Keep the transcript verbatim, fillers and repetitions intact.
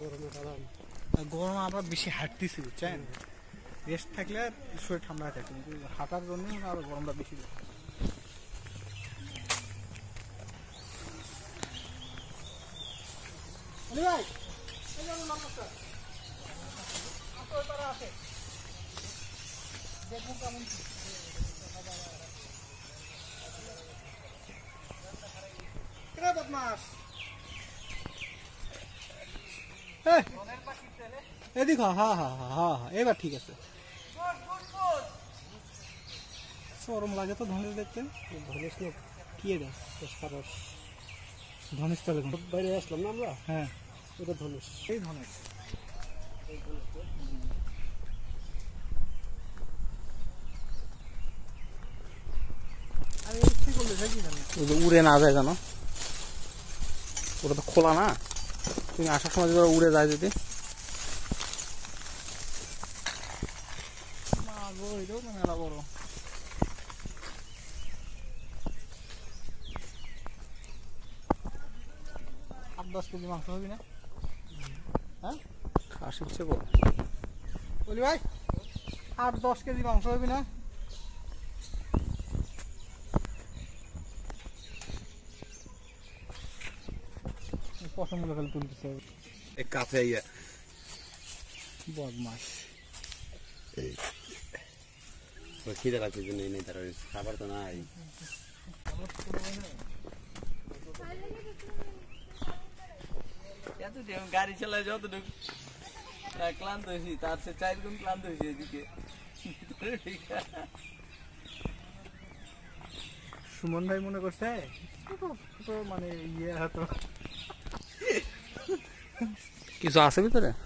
গরম আমরা বেশি হাঁটতেছি বুঝছেন, রেস্ট থাকলে শরীর ঠান্ডা থাকে, কিন্তু হাঁটার জন্য আরো গরমটা বেশি লাগে। ভাই দেখুন কেমন বদমাস এদিক। হ্যাঁ হ্যাঁ হ্যাঁ হ্যাঁ হ্যাঁ এবার ঠিক আছে। চরম লাগে তো ধনেশ দেখতে। ধনেশ লোক কি এটা ধনেশ তাহলে বাইরে আসলাম না আমরা। হ্যাঁ এটা ধনেশ, এই ধনেশ উড়ে না যায় জানো, ওটা তো খোলা না, তুমি আসার সময় যদি উড়ে যায় যদি। মেলা বড় আট দশ কেজি মাংস হবে না? হ্যাঁ খাসির চেয়ে বড় বলি ভাই, আট দশ কেজি মাংস হবে না? পছন্দ করে তুলতেছে কাছে বদমাস। খিদে লাগছে জন্য নেই, তার খাবার তো নাই। গাড়ি চালায় যতটুকু ক্লান্ত হয়েছি, তার সে চার গুণ ক্লান্ত হয়েছে এদিকে। সুমন ভাই মনে করছে মানে ইয়ে হয়তো কিছু আছে ভিতরে।